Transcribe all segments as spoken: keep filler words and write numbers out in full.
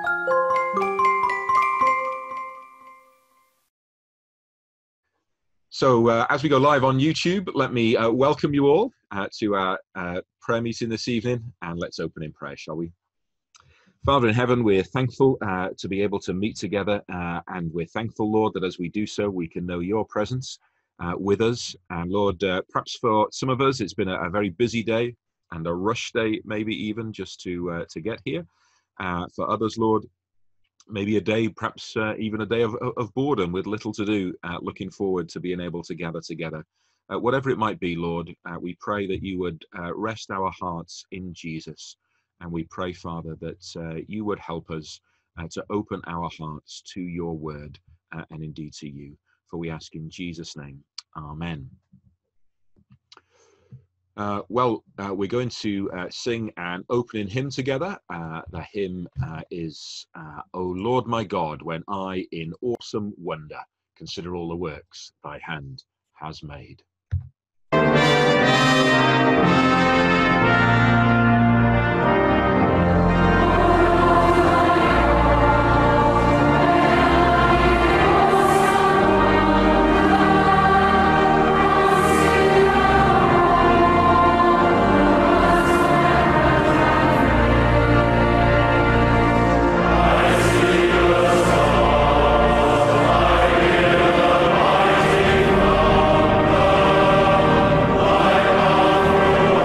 So uh, as we go live on YouTube, let me uh, welcome you all uh, to our uh, prayer meeting this evening, and let's open in prayer, shall we? Father in heaven, we're thankful uh, to be able to meet together, uh, and we're thankful, Lord, that as we do so, we can know your presence uh, with us. And Lord, uh, perhaps for some of us, it's been a, a very busy day and a rush day, maybe even just to, uh, to get here. Uh, for others, Lord, maybe a day, perhaps uh, even a day of, of boredom with little to do, uh, looking forward to being able to gather together. Uh, whatever it might be, Lord, uh, we pray that you would uh, rest our hearts in Jesus. And we pray, Father, that uh, you would help us uh, to open our hearts to your word uh, and indeed to you. For we ask in Jesus' name, amen. Uh, well, uh, we're going to uh, sing an opening hymn together. Uh, the hymn uh, is, uh, O Lord my God, when I in awesome wonder consider all the works thy hand has made. Thank you.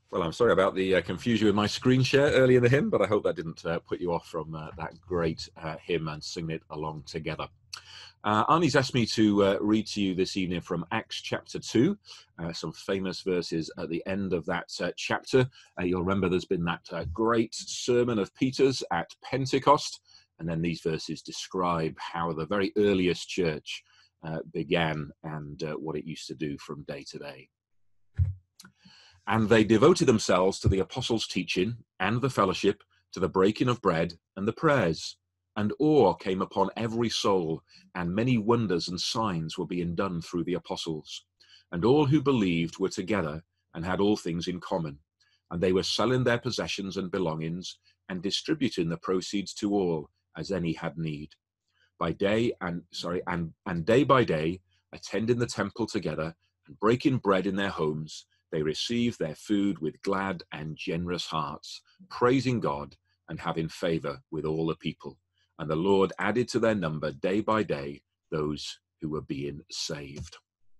Well, I'm sorry about the uh, confusion with my screen share earlier in the hymn, but I hope that didn't uh, put you off from uh, that great uh, hymn and singing it along together. Uh, Arnie's asked me to uh, read to you this evening from Acts chapter two, uh, some famous verses at the end of that uh, chapter. Uh, you'll remember there's been that uh, great sermon of Peter's at Pentecost, and then these verses describe how the very earliest church uh, began and uh, what it used to do from day to day. And they devoted themselves to the apostles' teaching and the fellowship, to the breaking of bread and the prayers. And awe came upon every soul, and many wonders and signs were being done through the apostles. And all who believed were together and had all things in common. And they were selling their possessions and belongings and distributing the proceeds to all as any had need. By day and sorry and, and day by day, attending the temple together and breaking bread in their homes, they received their food with glad and generous hearts, praising God and having favor with all the people. And the Lord added to their number day by day those who were being saved.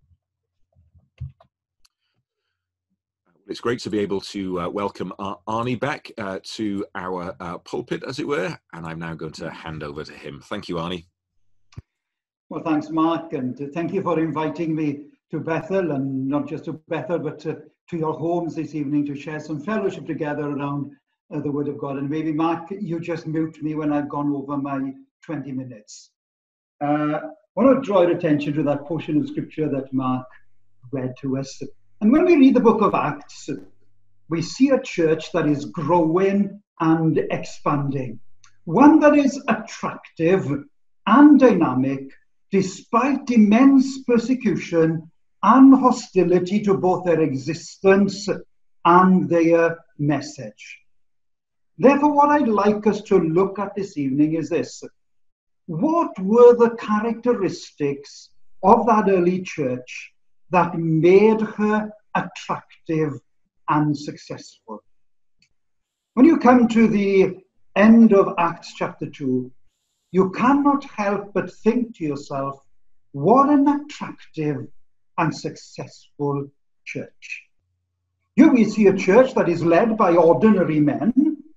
It's great to be able to uh, welcome Ar- Arnie back uh, to our uh, pulpit, as it were, and I'm now going to hand over to him. Thank you, Arnie. Well, thanks, Mark, and thank you for inviting me to Bethel, and not just to Bethel, but to, to your homes this evening to share some fellowship together around uh, the Word of God. And maybe, Mark, you just mute me when I've gone over my twenty minutes. Uh, I want to draw your attention to that portion of Scripture that Mark read to us. And when we read the book of Acts, we see a church that is growing and expanding, one that is attractive and dynamic, despite immense persecution and hostility to both their existence and their message. Therefore, what I'd like us to look at this evening is this. What were the characteristics of that early church that made her attractive and successful? When you come to the end of Acts chapter two, you cannot help but think to yourself, what an attractive and successful church. Here we see a church that is led by ordinary men.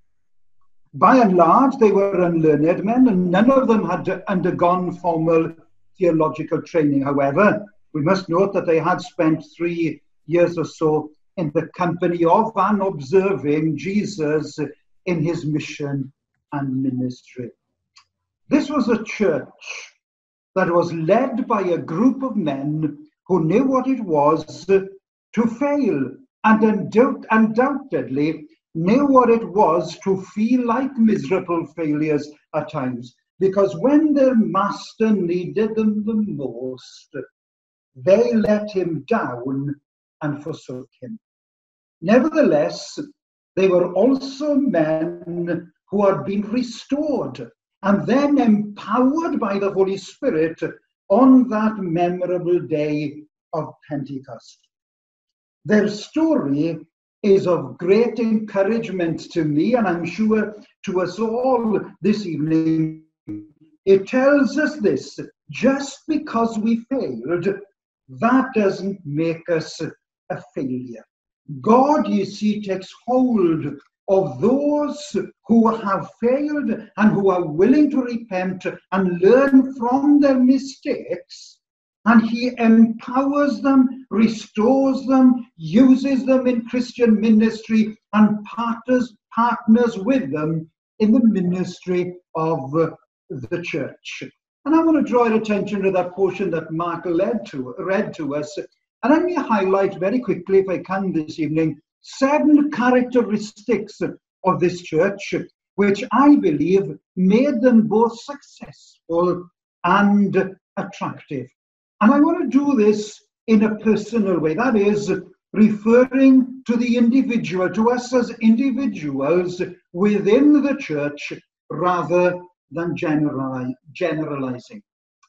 By and large, they were unlearned men, and none of them had undergone formal theological training. However, we must note that they had spent three years or so in the company of and observing Jesus in his mission and ministry. This was a church that was led by a group of men who knew what it was to fail, and undoubt, undoubtedly knew what it was to feel like miserable failures at times, because when their master needed them the most, they let him down and forsook him. Nevertheless, they were also men who had been restored and then empowered by the Holy Spirit on that memorable day of Pentecost. Their story is of great encouragement to me, and I'm sure to us all this evening. It tells us this: just because we failed, that doesn't make us a failure. God, you see, takes hold of those who have failed and who are willing to repent and learn from their mistakes, and he empowers them, restores them, uses them in Christian ministry, and partners, partners with them in the ministry of the church. And I want to draw your attention to that portion that Mark led to, read to us. And let me highlight very quickly, if I can this evening, seven characteristics of this church, which I believe made them both successful and attractive. And I want to do this in a personal way, that is, referring to the individual, to us as individuals within the church, rather than generalizing.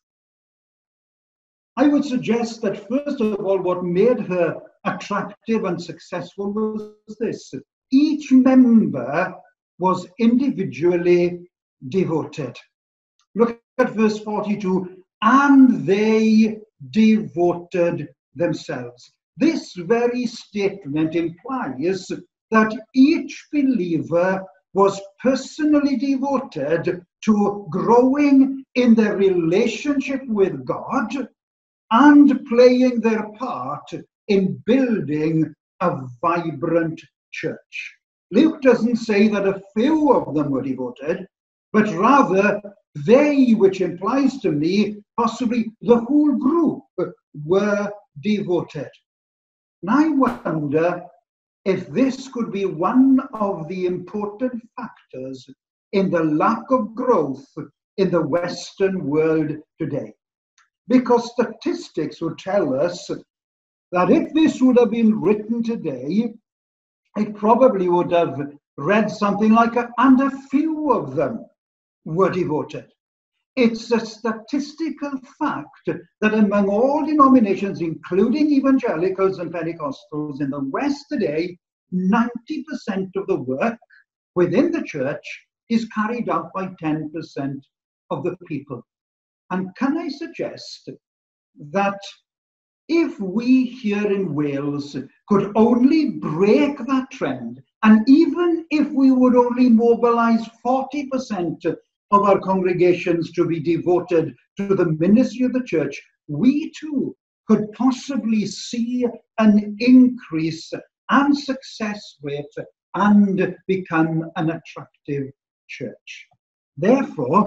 I would suggest that, first of all, what made her attractive and successful was this: each member was individually devoted. Look at verse forty-two, and they devoted themselves. This very statement implies that each believer was personally devoted to growing in their relationship with God and playing their part in building a vibrant church. Luke doesn't say that a few of them were devoted, but rather they, which implies to me possibly the whole group, were devoted. And I wonder if this could be one of the important factors in the lack of growth in the Western world today. Because statistics would tell us that if this would have been written today, it probably would have read something like, a, and a few of them were devoted. It's a statistical fact that among all denominations, including evangelicals and Pentecostals in the West today, ninety percent of the work within the church is carried out by ten percent of the people. And can I suggest that if we here in Wales could only break that trend, and even if we would only mobilize forty percent of our congregations to be devoted to the ministry of the church, we too could possibly see an increase and success rate and become an attractive church. Therefore,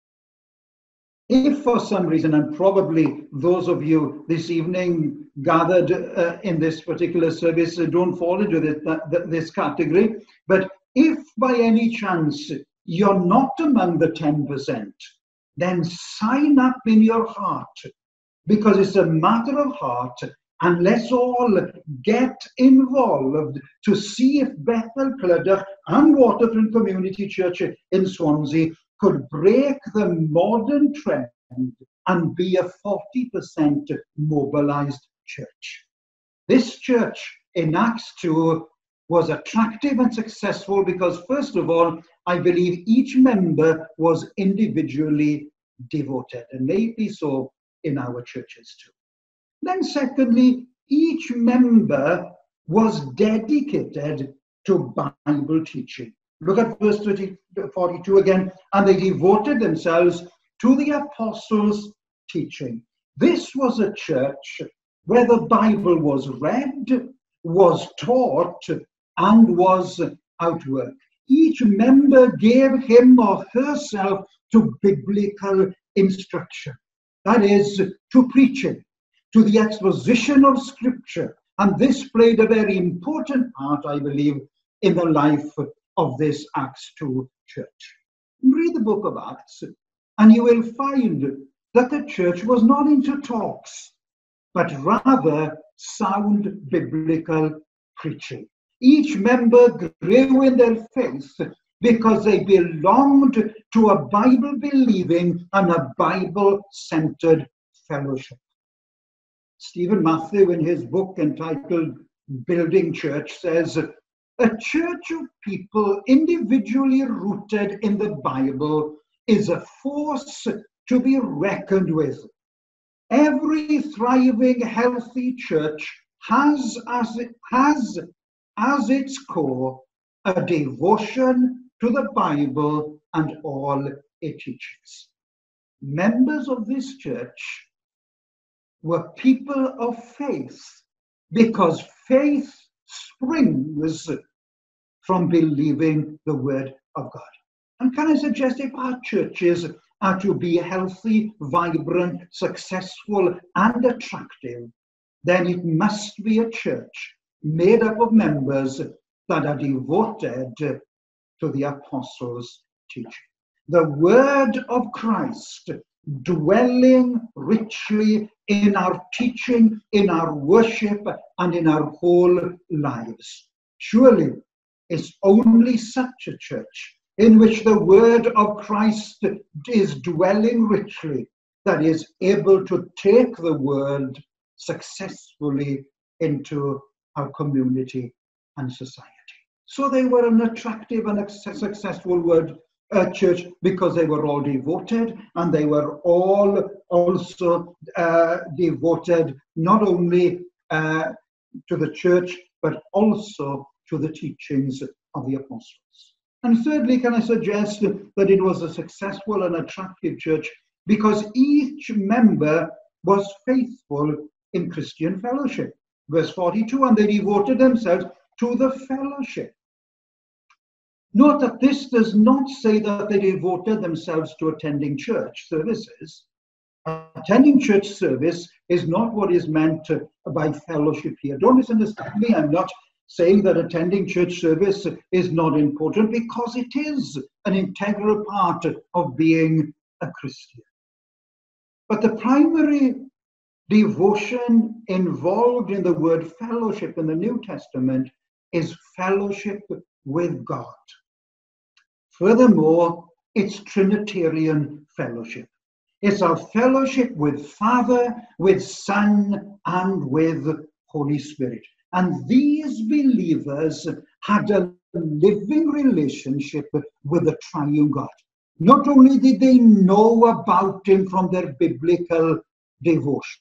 if for some reason, and probably those of you this evening gathered uh, in this particular service uh, don't fall into this, uh, this category, but if by any chance you're not among the ten percent, then sign up in your heart, because it's a matter of heart, and let's all get involved to see if Bethel Clydach and Waterfront Community Church in Swansea could break the modern trend and be a forty percent mobilized church. This church in Acts two was attractive and successful because, first of all, I believe each member was individually devoted, and maybe so in our churches too. Then secondly, each member was dedicated to Bible teaching. Look at verse forty-two again. And they devoted themselves to the apostles' teaching. This was a church where the Bible was read, was taught, and was outworked. Each member gave him or herself to biblical instruction. That is, to preaching, to the exposition of Scripture. And this played a very important part, I believe, in the life of this Acts two church. Read the book of Acts, and you will find that the church was not into talks, but rather sound biblical preaching. Each member grew in their faith because they belonged to a Bible-believing and a Bible-centered fellowship. Stephen Matthew, in his book entitled Building Church, says, a church of people individually rooted in the Bible is a force to be reckoned with. Every thriving, healthy church has as, it, has as its core a devotion to the Bible and all it teaches. Members of this church were people of faith because faith springs from believing the word of God. And can I suggest, if our churches are to be healthy, vibrant, successful, and attractive, then it must be a church made up of members that are devoted to the apostles' teaching. The word of Christ dwelling richly in our teaching, in our worship, and in our whole lives. Surely it's only such a church in which the word of Christ is dwelling richly that is able to take the word successfully into our community and society. So they were an attractive and successful word uh, church because they were all devoted, and they were all also uh, devoted not only uh, to the church but also to the teachings of the apostles. And thirdly, can I suggest that it was a successful and attractive church because each member was faithful in Christian fellowship. Verse forty-two, and they devoted themselves to the fellowship. Note that this does not say that they devoted themselves to attending church services. Attending church service is not what is meant by fellowship here. Don't misunderstand me. I'm not saying that attending church service is not important, because it is an integral part of being a Christian. But the primary devotion involved in the word fellowship in the New Testament is fellowship with God. Furthermore, it's Trinitarian fellowship. It's our fellowship with Father, with Son, and with Holy Spirit. And these believers had a living relationship with the triune God. Not only did they know about him from their biblical devotion,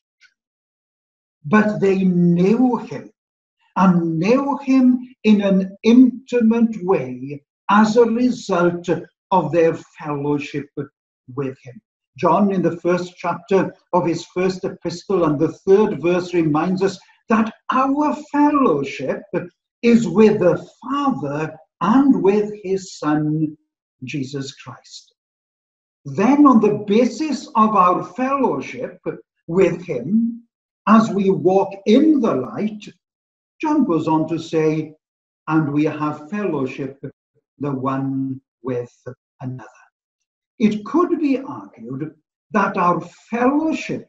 but they knew him, and knew him in an intimate way as a result of their fellowship with him. John, in the first chapter of his first epistle and the third verse, reminds us that our fellowship is with the Father and with his Son, Jesus Christ. Then, on the basis of our fellowship with him, as we walk in the light, John goes on to say, and we have fellowship the one with another. It could be argued that our fellowship,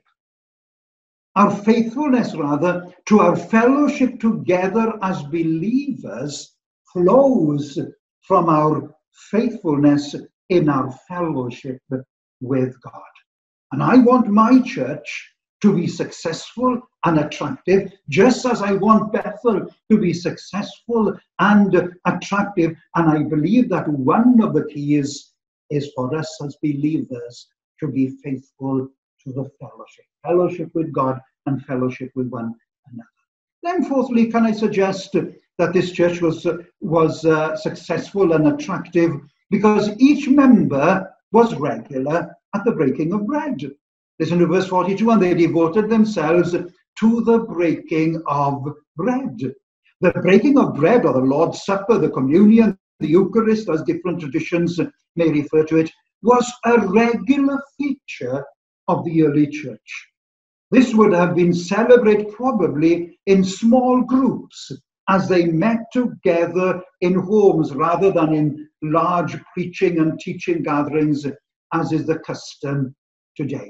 our faithfulness rather, to our fellowship together as believers flows from our faithfulness in our fellowship with God. And I want my church to be successful and attractive, just as I want Bethel to be successful and attractive. And I believe that one of the keys is for us as believers to be faithful to the fellowship. Fellowship with God and fellowship with one another. Then fourthly, can I suggest that this church was, was uh, successful and attractive because each member was regular at the breaking of bread. Listen to verse forty-two, and they devoted themselves to the breaking of bread. The breaking of bread, or the Lord's Supper, the communion, the Eucharist, as different traditions may refer to it, was a regular feature of the early church. This would have been celebrated probably in small groups as they met together in homes rather than in large preaching and teaching gatherings, as is the custom today.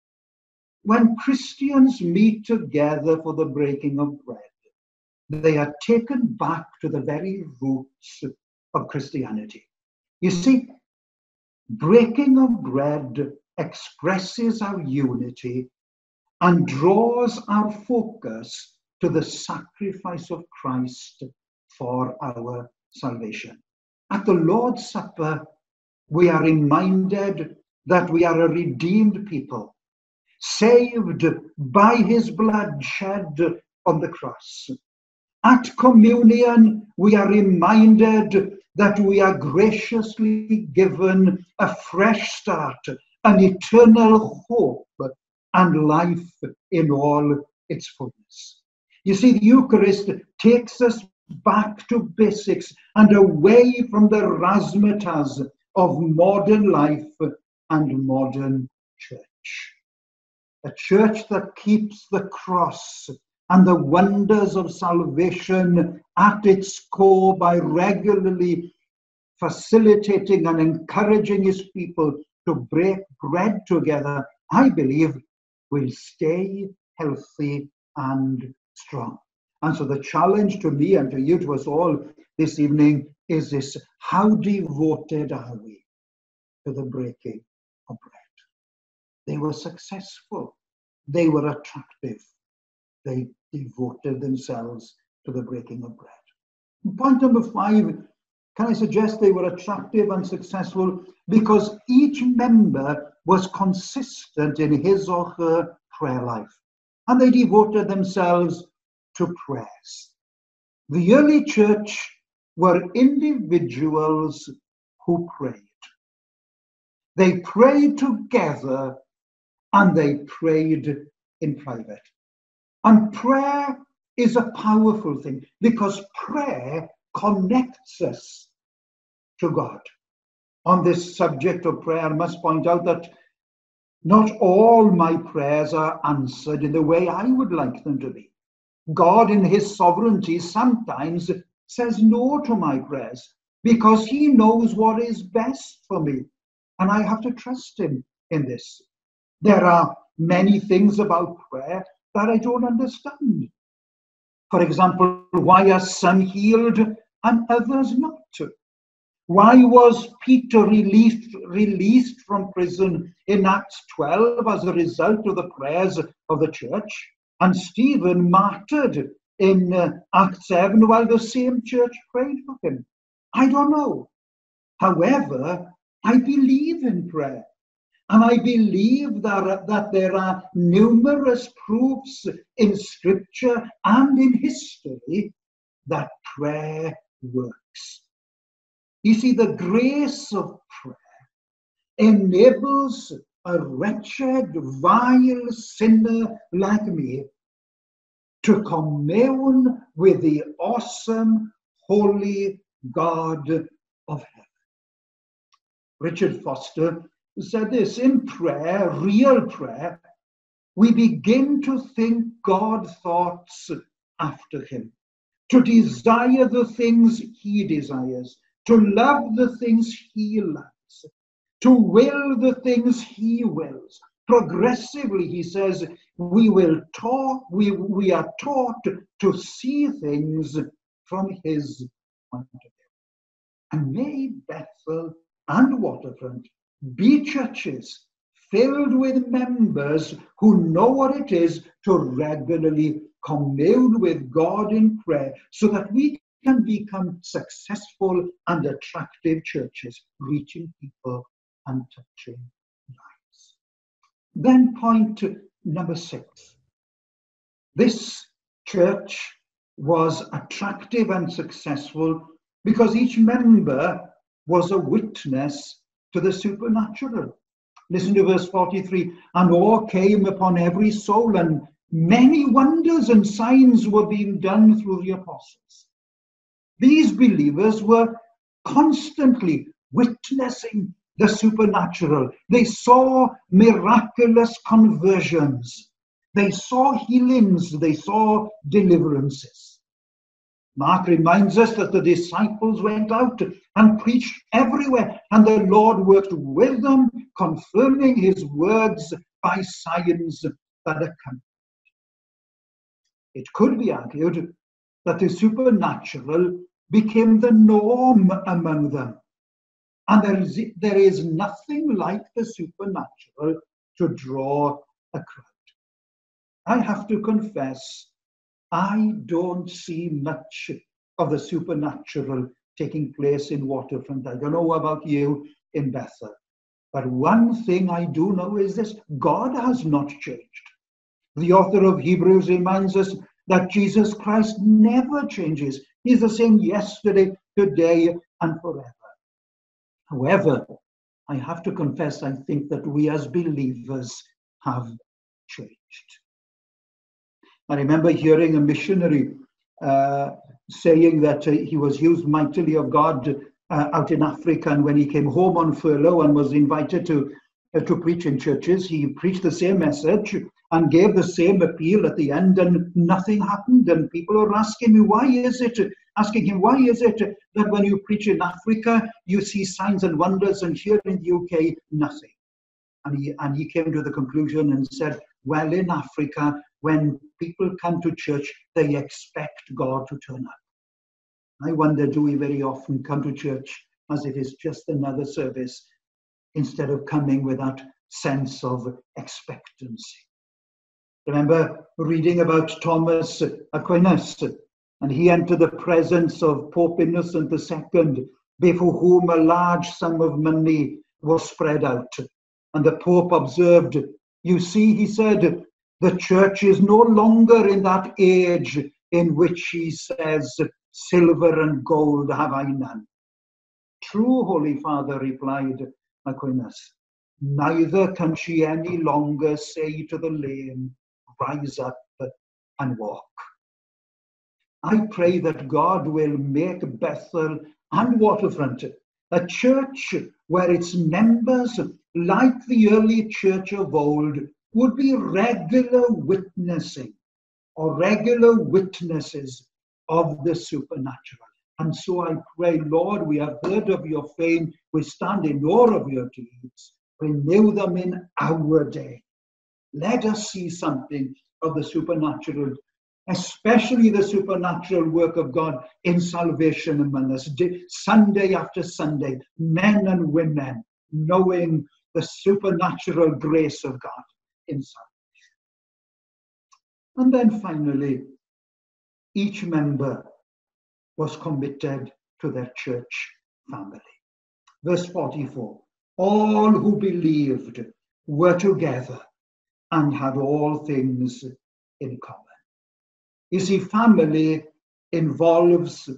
When Christians meet together for the breaking of bread, they are taken back to the very roots of Christianity. You see, breaking of bread expresses our unity and draws our focus to the sacrifice of Christ for our salvation. At the Lord's Supper, we are reminded that we are a redeemed people, saved by his blood shed on the cross. At communion, we are reminded that we are graciously given a fresh start, an eternal hope, and life in all its fullness. You see, the Eucharist takes us back to basics and away from the razzmatazz of modern life and modern church. A church that keeps the cross and the wonders of salvation at its core by regularly facilitating and encouraging his people to break bread together, I believe, will stay healthy and strong. And so the challenge to me and to you, to us all this evening, is this: how devoted are we to the breaking of bread? They were successful. They were attractive. They devoted themselves to the breaking of bread. Point number five, can I suggest they were attractive and successful because each member was consistent in his or her prayer life, and they devoted themselves to prayers. The early church were individuals who prayed. They prayed together and they prayed in private. And prayer is a powerful thing because prayer connects us to God. On this subject of prayer, I must point out that not all my prayers are answered in the way I would like them to be. God, in his sovereignty, sometimes says no to my prayers because he knows what is best for me. And I have to trust him in this. There are many things about prayer that I don't understand. For example, why are some healed and others not? Why was Peter released, released from prison in Acts twelve as a result of the prayers of the church? And Stephen martyred in uh, Acts seven while the same church prayed for him? I don't know. However, I believe in prayer. And I believe that, that there are numerous proofs in Scripture and in history that prayer works. You see, the grace of prayer enables a wretched, vile sinner like me to commune with the awesome, holy God of heaven. Richard Foster said this: in prayer, real prayer, we begin to think God's thoughts after him, to desire the things he desires, to love the things he loves, to will the things he wills. Progressively, he says, we will taught, we, we are taught to see things from his point of view. And may Bethel and Waterfront be churches filled with members who know what it is to regularly commune with God in prayer so that we can become successful and attractive churches, reaching people and touching lives. Then point number six. This church was attractive and successful because each member was a witness to the supernatural. Listen to verse forty-three. And awe came upon every soul, and many wonders and signs were being done through the apostles. These believers were constantly witnessing the supernatural. They saw miraculous conversions. They saw healings. They saw deliverances. Mark reminds us that the disciples went out and preached everywhere, and the Lord worked with them, confirming his words by signs that accompanied. It could be argued that the supernatural became the norm among them. And there is, there is nothing like the supernatural to draw a crowd. I have to confess, I don't see much of the supernatural taking place in Waterfront. I don't know about you in Bethel. But one thing I do know is this: God has not changed. The author of Hebrews reminds us that Jesus Christ never changes. He's the same yesterday, today, and forever. However, I have to confess, I think that we as believers have changed. I remember hearing a missionary uh, saying that uh, he was used mightily of God uh, out in Africa, and when he came home on furlough and was invited to, uh, to preach in churches, he preached the same message and gave the same appeal at the end, and nothing happened. And people were asking me, why is it, asking him, why is it that when you preach in Africa, you see signs and wonders, and here in the U K, nothing? And he, and he came to the conclusion and said, well, in Africa, when people come to church, they expect God to turn up. I wonder, do we very often come to church as if it's just another service instead of coming with that sense of expectancy? Remember reading about Thomas Aquinas, and he entered the presence of Pope Innocent the Second, before whom a large sum of money was spread out. And the Pope observed, you see, he said, the church is no longer in that age in which he says silver and gold have I none. True, Holy Father, replied Aquinas, neither can she any longer say to the lame, rise up and walk. I pray that God will make Bethel and Waterfront a church where its members, like the early church of old, would be regular witnessing or regular witnesses of the supernatural. And so I pray, Lord, we have heard of your fame, we stand in awe of your deeds, renew them in our day. Let us see something of the supernatural, especially the supernatural work of God in salvation among us, Sunday after Sunday, men and women knowing the supernatural grace of God in salvation. And then finally, each member was committed to their church family. Verse forty-four, all who believed were together and had all things in common. You see, family involves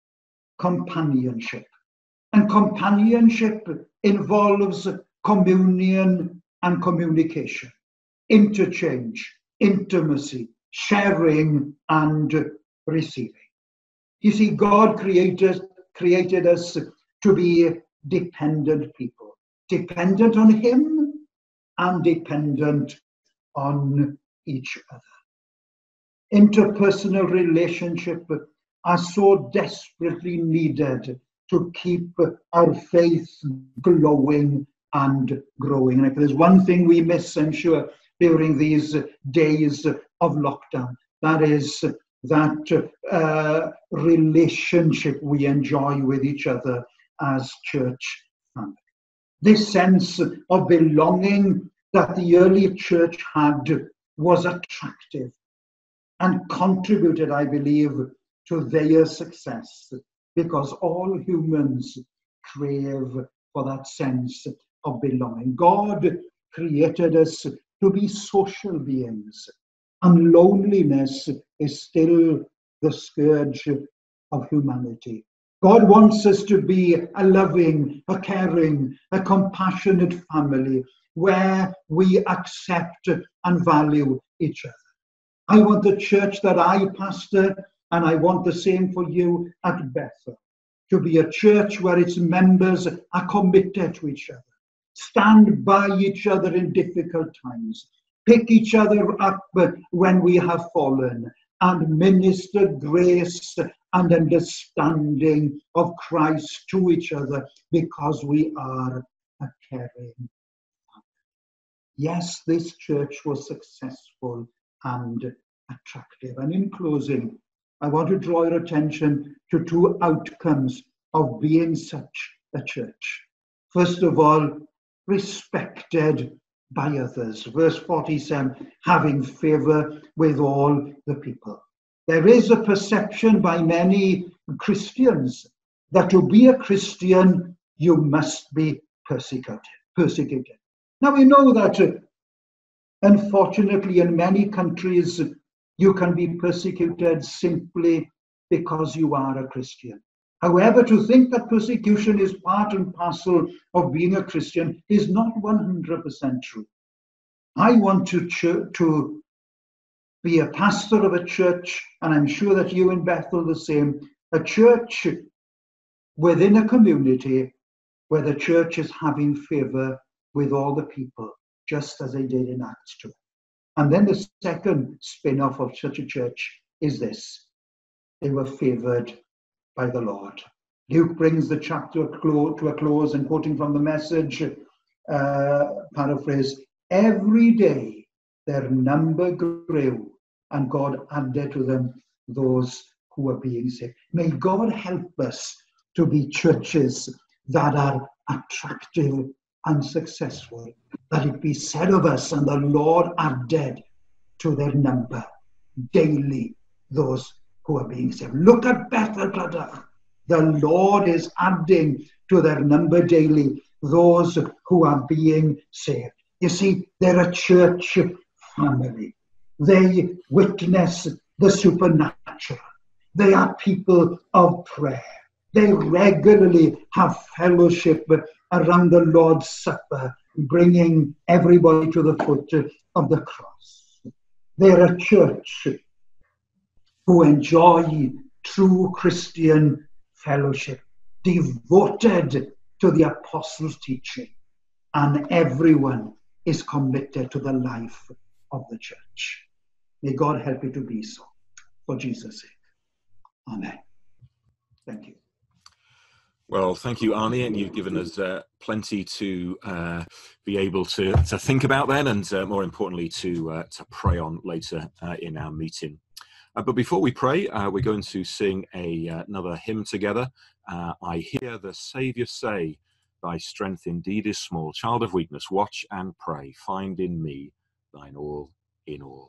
companionship, and companionship involves communion and communication, interchange, intimacy, sharing and receiving. You see, God created, created us to be dependent people, dependent on Him and dependent on each other. Interpersonal relationship are so desperately needed to keep our faith glowing and growing. And if there's one thing we miss, I'm sure, during these days of lockdown, that is that uh, relationship we enjoy with each other as church family. This sense of belonging that the early church had was attractive and contributed, I believe, to their success, because all humans crave for that sense of belonging. God created us to be social beings, and loneliness is still the scourge of humanity. God wants us to be a loving, a caring, a compassionate family where we accept and value each other. I want the church that I pastor, and I want the same for you at Bethel, to be a church where its members are committed to each other, stand by each other in difficult times, pick each other up when we have fallen, and minister grace and understanding of Christ to each other because we are a caring family. Yes, this church was successful and attractive. And in closing, I want to draw your attention to two outcomes of being such a church. First of all, respected by others. Verse forty-seven, having favor with all the people. There is a perception by many Christians that to be a Christian, you must be persecuted. persecuted. Now we know that, uh, unfortunately, in many countries, you can be persecuted simply because you are a Christian. However, to think that persecution is part and parcel of being a Christian is not one hundred percent true. I want to, ch- to be a pastor of a church, and I'm sure that you in Bethel the same, a church within a community where the church is having favor with all the people, just as they did in Acts two. And then the second spin-off of such a church is this: they were favored by the Lord. Luke brings the chapter to a close, and quoting from the Message, uh, paraphrase, every day their number grew, and God added to them those who were being saved. May God help us to be churches that are attractive and successful, that it be said of us, and the Lord added to their number daily those who are being saved. Look at Bethel Cladach. The Lord is adding to their number daily those who are being saved. You see, they're a church family. They witness the supernatural. They are people of prayer. They regularly have fellowship around the Lord's Supper, bringing everybody to the foot of the cross. They're a church who enjoy true Christian fellowship, devoted to the apostles' teaching, and everyone is committed to the life of the church. May God help you to be so, for Jesus' sake. Amen. Thank you. Well, thank you, Arnie, and you've given us uh, plenty to uh, be able to, to think about then, and uh, more importantly, to uh, to pray on later uh, in our meeting. Uh, but before we pray, uh, we're going to sing a, uh, another hymn together. Uh, I hear the Saviour say, thy strength indeed is small. Child of weakness, watch and pray. Find in me thine all in all.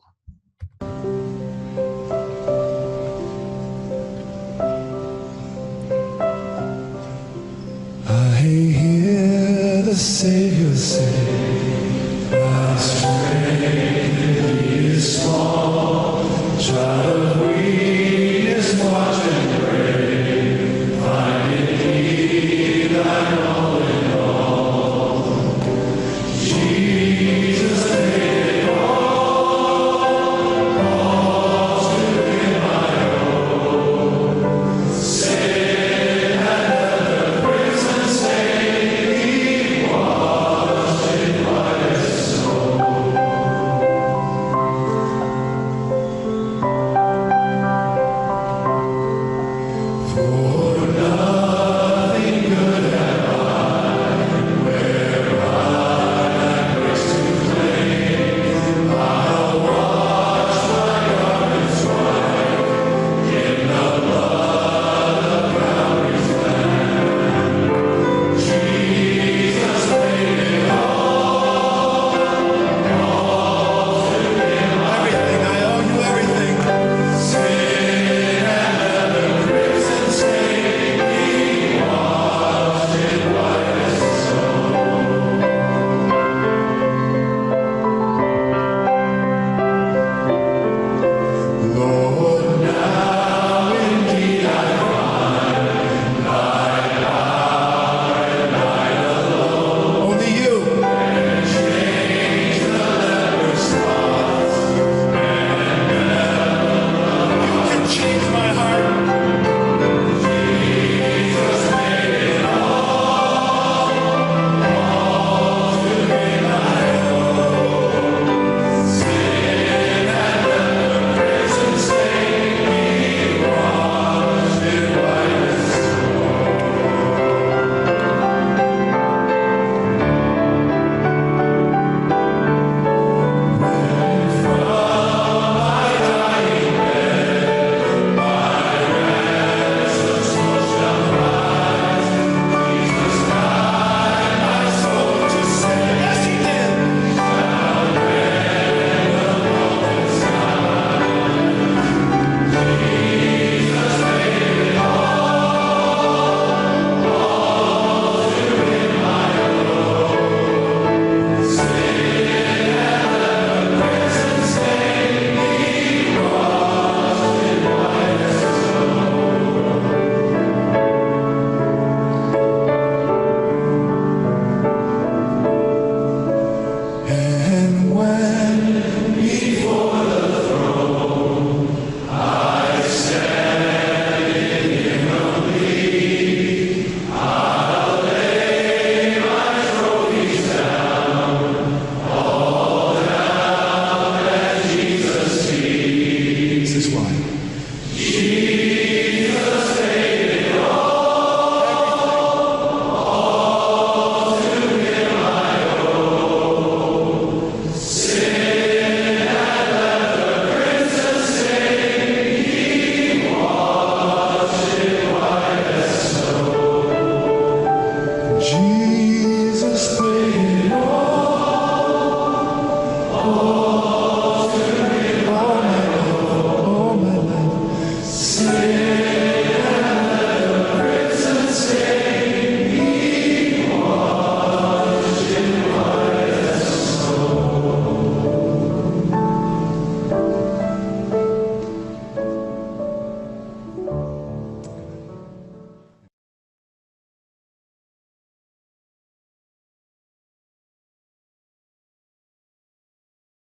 I hear the Savior say,